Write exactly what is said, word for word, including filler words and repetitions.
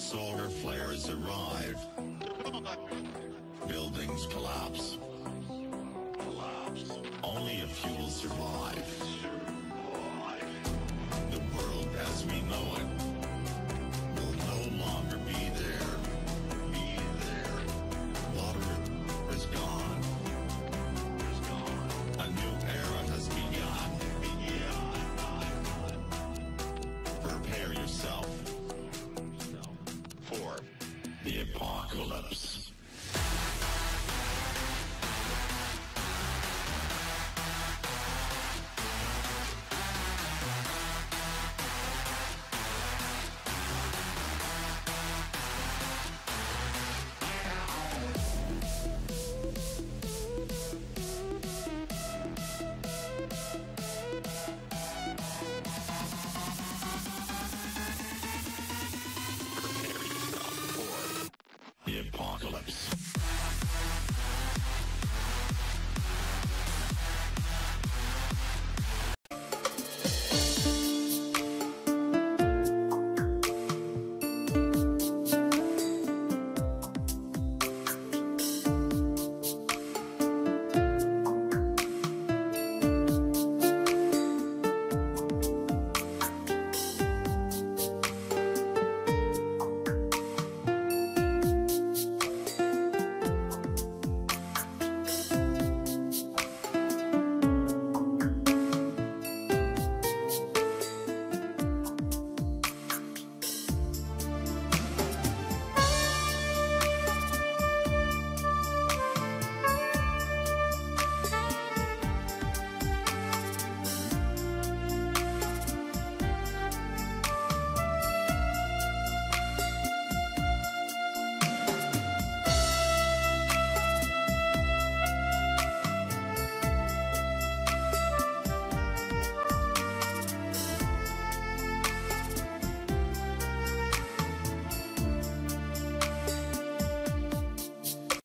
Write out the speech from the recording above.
solar flares arrive. Buildings collapse. Only a few will survive. The world as we know it will no longer be there. Be there. Water is gone. A new era has begun. Prepare yourself for the apocalypse. The apocalypse.